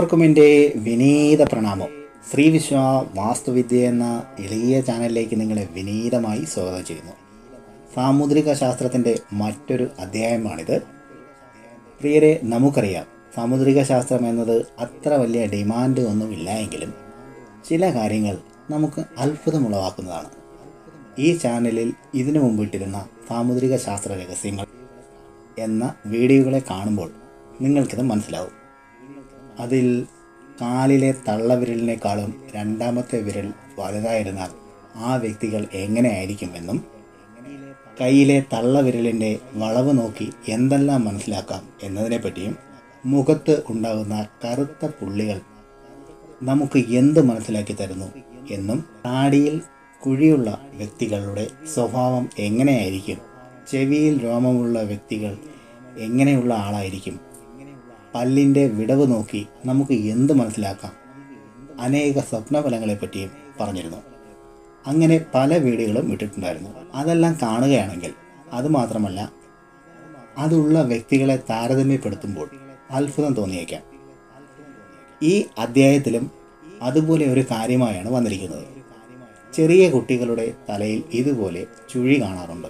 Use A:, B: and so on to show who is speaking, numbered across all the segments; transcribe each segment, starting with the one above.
A: എല്ലാവർക്കും എൻ്റെ വിനീത പ്രണാമം. ശ്രീ വിശ്വ വാസ്തുവിദ്യ എന്ന എളിയ ചാനലിലേക്ക് നിങ്ങളെ വിനീതമായി സ്വാഗതം ചെയ്യുന്നു. സാമുദ്രിക ശാസ്ത്രത്തിൻ്റെ മറ്റൊരു അധ്യായമാണിത്. പ്രിയരെ, നമുക്കറിയാം സാമുദ്രിക ശാസ്ത്രം എന്നത് അത്ര വലിയ ഡിമാൻഡ് ഒന്നുമില്ല എങ്കിലും ചില കാര്യങ്ങൾ നമുക്ക് അത്ഭുതമുളവാക്കുന്നതാണ്. ഈ ചാനലിൽ ഇതിനു മുമ്പിട്ടിരുന്ന സാമുദ്രിക ശാസ്ത്ര രഹസ്യങ്ങൾ എന്ന വീഡിയോകളെ കാണുമ്പോൾ നിങ്ങൾക്കിത് മനസ്സിലാവും. അതിൽ കാലിലെ തള്ളവിരലിനേക്കാളും രണ്ടാമത്തെ വിരൽ വലുതായിരുന്നാൽ ആ വ്യക്തികൾ എങ്ങനെയായിരിക്കുമെന്നും കയ്യിലെ തള്ളവിരലിൻ്റെ വളവ് നോക്കി എന്തെല്ലാം മനസ്സിലാക്കാം എന്നതിനെപ്പറ്റിയും മുഖത്ത് ഉണ്ടാകുന്ന കറുത്ത പുള്ളികൾ നമുക്ക് എന്ത് മനസ്സിലാക്കി തരുന്നു എന്നും താടിയിൽ കുഴിയുള്ള വ്യക്തികളുടെ സ്വഭാവം എങ്ങനെയായിരിക്കും, ചെവിയിൽ രോമമുള്ള വ്യക്തികൾ എങ്ങനെയുള്ള ആളായിരിക്കും, പല്ലിൻ്റെ വിടവ് നോക്കി നമുക്ക് എന്ത് മനസ്സിലാക്കാം, അനേക സ്വപ്നഫലങ്ങളെപ്പറ്റിയും പറഞ്ഞിരുന്നു. അങ്ങനെ പല വീഡിയോകളും ഇട്ടിട്ടുണ്ടായിരുന്നു. അതെല്ലാം കാണുകയാണെങ്കിൽ അതുമാത്രമല്ല, അതുള്ള വ്യക്തികളെ താരതമ്യപ്പെടുത്തുമ്പോൾ അത്ഭുതം തോന്നിയേക്കാം. ഈ അധ്യായത്തിലും അതുപോലെ ഒരു കാര്യമായാണ് വന്നിരിക്കുന്നത്. ചെറിയ കുട്ടികളുടെ തലയിൽ ഇതുപോലെ ചുഴി കാണാറുണ്ട്.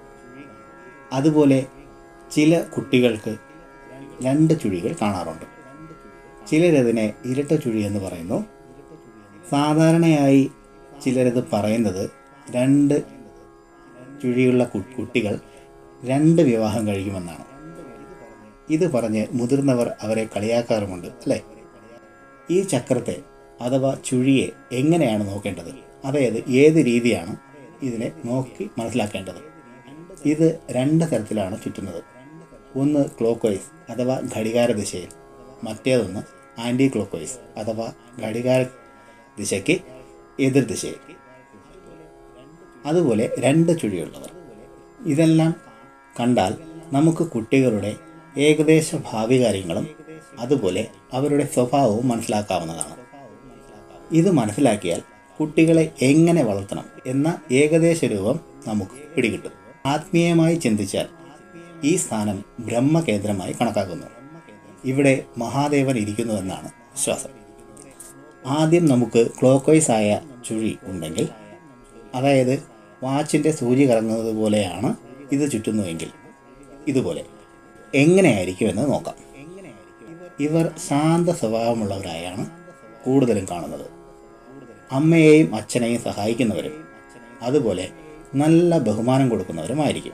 A: അതുപോലെ ചില കുട്ടികൾക്ക് 2 ചുഴികൾ കാണാറുണ്ട്. ചിലരതിനെ ഇരട്ട ചുഴി എന്ന് പറയുന്നു. സാധാരണയായി ചിലരത് പറയുന്നത് 2 ചുഴിയുള്ള കുട്ടികൾ 2 വിവാഹം കഴിക്കുമെന്നാണ്. ഇത് പറഞ്ഞ് മുതിർന്നവർ അവരെ കളിയാക്കാറുമുണ്ട്, അല്ലേ? ഈ ചക്രത്തെ അഥവാ ചുഴിയെ എങ്ങനെയാണ് നോക്കേണ്ടത്? അതായത് ഏത് രീതിയാണ് ഇതിനെ നോക്കി മനസ്സിലാക്കേണ്ടത്? ഇത് 2 തരത്തിലാണ് ചുറ്റുന്നത്. ഒന്ന് ക്ലോക്ക് വൈസ് അഥവാ ഘടികാര ദിശയിൽ, മറ്റേതൊന്ന് ആൻറ്റി ക്ലോക്ക് വൈസ് അഥവാ ഘടികാര ദിശയ്ക്ക് എതിർ ദിശയിൽ. അതുപോലെ 2 ചുഴിയുള്ളവർ. ഇതെല്ലാം കണ്ടാൽ നമുക്ക് കുട്ടികളുടെ ഏകദേശ ഭാവി കാര്യങ്ങളും അതുപോലെ അവരുടെ സ്വഭാവവും മനസ്സിലാക്കാവുന്നതാണ്. ഇത് മനസ്സിലാക്കിയാൽ കുട്ടികളെ എങ്ങനെ വളർത്തണം എന്ന ഏകദേശ രൂപം നമുക്ക് പിടികിട്ടും. ആത്മീയമായി ചിന്തിച്ചാൽ ഈ സ്ഥാനം ബ്രഹ്മകേന്ദ്രമായി കണക്കാക്കുന്നു. ഇവിടെ മഹാദേവൻ ഇരിക്കുന്നുവെന്നാണ് വിശ്വാസം. ആദ്യം നമുക്ക് ക്ലോക്ക് വൈസ് ആയ ചുഴി ഉണ്ടെങ്കിൽ, അതായത് വാച്ചിൻ്റെ സൂചി കറങ്ങുന്നത് പോലെയാണ് ഇത് ചുറ്റുന്നുവെങ്കിൽ, ഇതുപോലെ എങ്ങനെയായിരിക്കുമെന്ന് നോക്കാം. ഇവർ ശാന്ത സ്വഭാവമുള്ളവരായാണ് കൂടുതലും കാണുന്നത്. അമ്മയെയും അച്ഛനെയും സഹായിക്കുന്നവരും അതുപോലെ നല്ല ബഹുമാനം കൊടുക്കുന്നവരുമായിരിക്കും.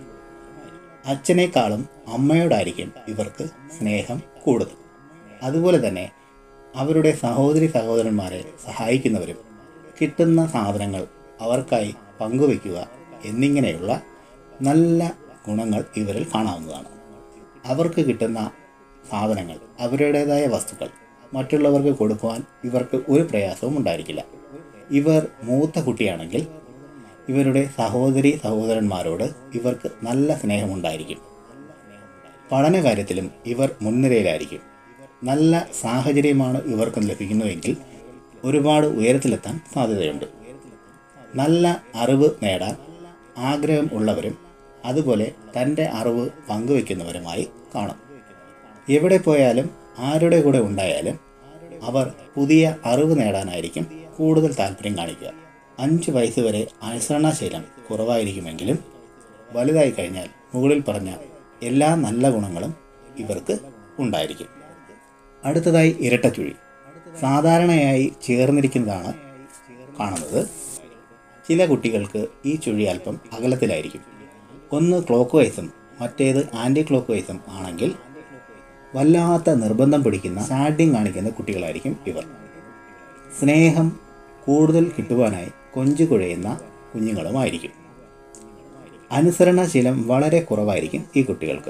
A: അച്ഛനേക്കാളും അമ്മയോടായിരിക്കും ഇവർക്ക് സ്നേഹം കൂടുതൽ. അതുപോലെ തന്നെ അവരുടെ സഹോദരന്മാരെ സഹായിക്കുന്നവരും കിട്ടുന്ന സാധനങ്ങൾ അവർക്കായി പങ്കുവയ്ക്കുക എന്നിങ്ങനെയുള്ള നല്ല ഗുണങ്ങൾ ഇവരിൽ കാണാവുന്നതാണ്. അവർക്ക് കിട്ടുന്ന സാധനങ്ങൾ, അവരുടേതായ വസ്തുക്കൾ മറ്റുള്ളവർക്ക് കൊടുക്കുവാൻ ഇവർക്ക് ഒരു പ്രയാസവും ഉണ്ടായിരിക്കില്ല. ഇവർ മൂത്ത കുട്ടിയാണെങ്കിൽ ഇവരുടെ സഹോദരന്മാരോട് ഇവർക്ക് നല്ല സ്നേഹമുണ്ടായിരിക്കും. പഠനകാര്യത്തിലും ഇവർ മുൻനിരയിലായിരിക്കും. നല്ല സാഹചര്യമാണ് ഇവർക്ക് ലഭിക്കുന്നുവെങ്കിൽ ഒരുപാട് ഉയരത്തിലെത്താൻ സാധ്യതയുണ്ട്. നല്ല അറിവ് നേടാൻ ആഗ്രഹം ഉള്ളവരും അതുപോലെ തൻ്റെ അറിവ് പങ്കുവയ്ക്കുന്നവരുമായി കാണും. എവിടെ പോയാലും ആരുടെ കൂടെ ഉണ്ടായാലും അവർ പുതിയ അറിവ് നേടാനായിരിക്കും കൂടുതൽ താല്പര്യം കാണിക്കുക. 5 വയസ്സ് വരെ അനുസരണശീലം കുറവായിരിക്കുമെങ്കിലും വലുതായി കഴിഞ്ഞാൽ മുകളിൽ പറഞ്ഞ എല്ലാ നല്ല ഗുണങ്ങളും ഇവർക്ക് ഉണ്ടായിരിക്കും. അടുത്തതായി ഇരട്ടച്ചുഴി. സാധാരണയായി ചേർന്നിരിക്കുന്നതാണ് കാണുന്നത്. ചില കുട്ടികൾക്ക് ഈ ചുഴി അല്പം അകലത്തിലായിരിക്കും. ഒന്ന് ക്ലോക്ക് വൈസും മറ്റേത് ആൻറ്റി ക്ലോക്ക് വൈസും ആണെങ്കിൽ വല്ലാത്ത നിർബന്ധം പിടിക്കുന്ന ഷാഡിങ് കാണിക്കുന്ന കുട്ടികളായിരിക്കും ഇവർ. സ്നേഹം കൂടുതൽ കിട്ടുവാനായി കൊഞ്ചു കുഴയുന്ന കുഞ്ഞുങ്ങളുമായിരിക്കും. അനുസരണശീലം വളരെ കുറവായിരിക്കും ഈ കുട്ടികൾക്ക്.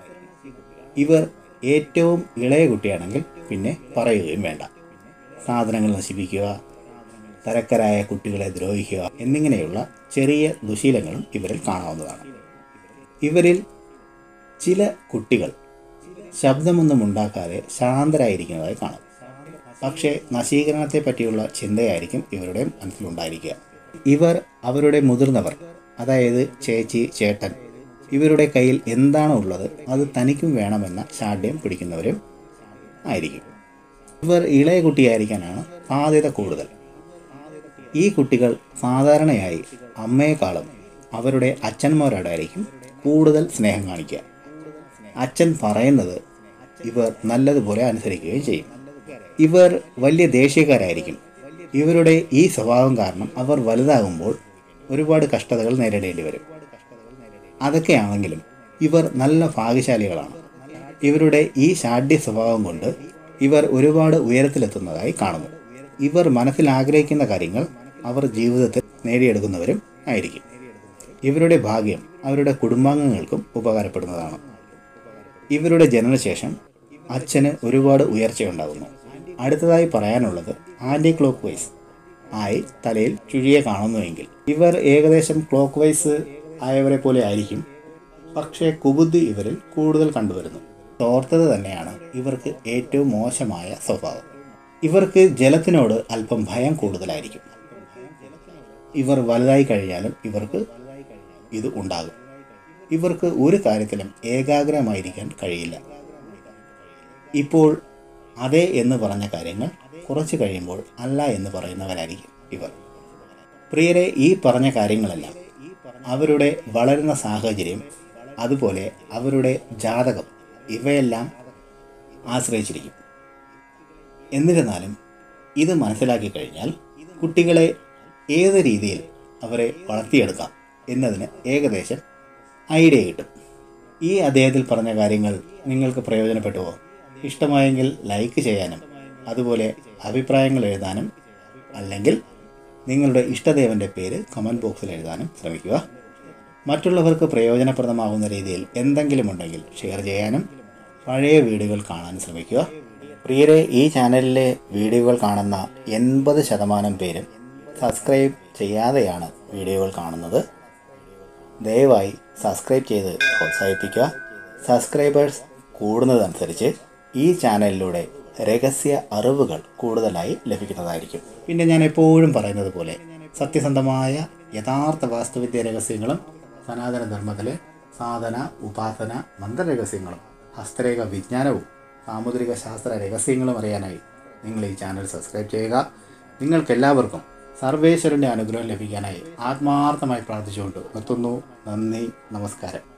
A: ഇവർ ഏറ്റവും ഇളയ കുട്ടിയാണെങ്കിൽ പിന്നെ പറയുകയും വേണ്ട. സാധനങ്ങൾ നശിപ്പിക്കുക, തരക്കരായ കുട്ടികളെ ദ്രോഹിക്കുക എന്നിങ്ങനെയുള്ള ചെറിയ ദുശീലങ്ങളും ഇവരിൽ കാണാവുന്നതാണ്. ഇവരിൽ ചില കുട്ടികൾ ശബ്ദമൊന്നും ഉണ്ടാക്കാതെ ശാന്തരായിരിക്കുന്നതായി കാണാം. പക്ഷേ നശീകരണത്തെ പറ്റിയുള്ള ചിന്തയായിരിക്കും ഇവരുടെ മനസ്സിലുണ്ടായിരിക്കുക. ഇവർ അവരുടെ മുതിർന്നവർ, അതായത് ചേച്ചി, ചേട്ടൻ, ഇവരുടെ കയ്യിൽ എന്താണോ ഉള്ളത് അത് തനിക്കും വേണമെന്ന ശാഠ്യം പിടിക്കുന്നവരും ആയിരിക്കും. ഇവർ ഇളയ കുട്ടിയായിരിക്കാനാണ് സാധ്യത കൂടുതൽ. ഈ കുട്ടികൾ സാധാരണയായി അമ്മയെക്കാളും അവരുടെ അച്ഛന്മാരോടായിരിക്കും കൂടുതൽ സ്നേഹം കാണിക്കുക. അച്ഛൻ പറയുന്നത് ഇവർ നല്ലതുപോലെ അനുസരിക്കുകയും ചെയ്യും. ഇവർ വലിയ ദേഷ്യക്കാരായിരിക്കും. ഇവരുടെ ഈ സ്വഭാവം കാരണം അവർ വലുതാകുമ്പോൾ ഒരുപാട് കഷ്ടതകൾ നേരിടേണ്ടി വരും. അതൊക്കെയാണെങ്കിലും ഇവർ നല്ല ഭാഗ്യശാലികളാണ്. ഇവരുടെ ഈ ഷാഢ്യ സ്വഭാവം കൊണ്ട് ഇവർ ഒരുപാട് ഉയരത്തിലെത്തുന്നതായി കാണുന്നു. ഇവർ മനസ്സിൽ ആഗ്രഹിക്കുന്ന കാര്യങ്ങൾ അവർ ജീവിതത്തിൽ നേടിയെടുക്കുന്നവരും ആയിരിക്കും. ഇവരുടെ ഭാഗ്യം അവരുടെ കുടുംബാംഗങ്ങൾക്കും ഉപകാരപ്പെടുന്നതാണ്. ഇവരുടെ ജനനശേഷം അച്ഛന് ഒരുപാട് ഉയർച്ചയുണ്ടാകുന്നു. അടുത്തതായി പറയാനുള്ളത് ആൻറ്റി ക്ലോക്ക് വൈസ് ആയി തലയിൽ ചുഴിയെ കാണുന്നുവെങ്കിൽ ഇവർ ഏകദേശം ക്ലോക്ക് വൈസ് ആയവരെ പോലെ ആയിരിക്കും. പക്ഷേ കുബുദ്ധി ഇവരിൽ കൂടുതൽ കണ്ടുവരുന്നു. തോർത്തത് തന്നെയാണ് ഇവർക്ക് ഏറ്റവും മോശമായ സ്വഭാവം. ഇവർക്ക് ജലത്തിനോട് അല്പം ഭയം കൂടുതലായിരിക്കും. ഇവർ വലുതായി കഴിഞ്ഞാലും ഇവർക്ക് ഇത് ഉണ്ടാകും. ഇവർക്ക് ഒരു കാര്യത്തിലും ഏകാഗ്രമായിരിക്കാൻ കഴിയില്ല. ഇപ്പോൾ അതെ എന്ന് പറഞ്ഞ കാര്യങ്ങൾ കുറച്ച് കഴിയുമ്പോൾ അല്ല എന്ന് പറയുന്നവരായിരിക്കും ഇവർ. പ്രിയരെ, ഈ പറഞ്ഞ കാര്യങ്ങളെല്ലാം അവരുടെ വളരുന്ന സാഹചര്യം, അതുപോലെ അവരുടെ ജാതകം, ഇവയെല്ലാം ആശ്രയിച്ചിരിക്കും. എന്നിരുന്നാലും ഇത് മനസ്സിലാക്കി കഴിഞ്ഞാൽ കുട്ടികളെ ഏത് രീതിയിൽ അവരെ വളർത്തിയെടുക്കാം എന്നതിന് ഏകദേശം ഐഡിയ കിട്ടും. ഈ അദ്ദേഹത്തിൽ പറഞ്ഞ കാര്യങ്ങൾ നിങ്ങൾക്ക് പ്രയോജനപ്പെട്ടുവോ? ഇഷ്ടമായെങ്കിൽ ലൈക്ക് ചെയ്യാനും അതുപോലെ അഭിപ്രായങ്ങൾ എഴുതാനും അല്ലെങ്കിൽ നിങ്ങളുടെ ഇഷ്ടദേവൻ്റെ പേര് കമൻറ്റ് ബോക്സിൽ എഴുതാനും ശ്രമിക്കുക. മറ്റുള്ളവർക്ക് പ്രയോജനപ്രദമാകുന്ന രീതിയിൽ എന്തെങ്കിലും ഉണ്ടെങ്കിൽ ഷെയർ ചെയ്യാനും പഴയ വീഡിയോകൾ കാണാനും ശ്രമിക്കുക. പ്രിയരെ, ഈ ചാനലിലെ വീഡിയോകൾ കാണുന്ന 80% പേരും സബ്സ്ക്രൈബ് ചെയ്യാതെയാണ് വീഡിയോകൾ കാണുന്നത്. ദയവായി സബ്സ്ക്രൈബ് ചെയ്ത് പ്രോത്സാഹിപ്പിക്കുക. സബ്സ്ക്രൈബേഴ്സ് കൂടുന്നതനുസരിച്ച് ഈ ചാനലിലൂടെ രഹസ്യ അറിവുകൾ കൂടുതലായി ലഭിക്കുന്നതായിരിക്കും. പിന്നെ ഞാൻ എപ്പോഴും പറയുന്നത് പോലെ സത്യസന്ധമായ യഥാർത്ഥ വാസ്തുവിദ്യ രഹസ്യങ്ങളും സനാതന ധർമ്മത്തിലെ സാധന, ഉപാസന, മന്ത്രരഹസ്യങ്ങളും ഹസ്തരേഖ വിജ്ഞാനവും സാമുദ്രിക ശാസ്ത്ര രഹസ്യങ്ങളും അറിയാനായി നിങ്ങൾ ഈ ചാനൽ സബ്സ്ക്രൈബ് ചെയ്യുക. നിങ്ങൾക്കെല്ലാവർക്കും സർവേശ്വരൻ്റെ അനുഗ്രഹം ലഭിക്കാനായി ആത്മാർത്ഥമായി പ്രാർത്ഥിച്ചുകൊണ്ട് നിർത്തുന്നു. നന്ദി, നമസ്കാരം.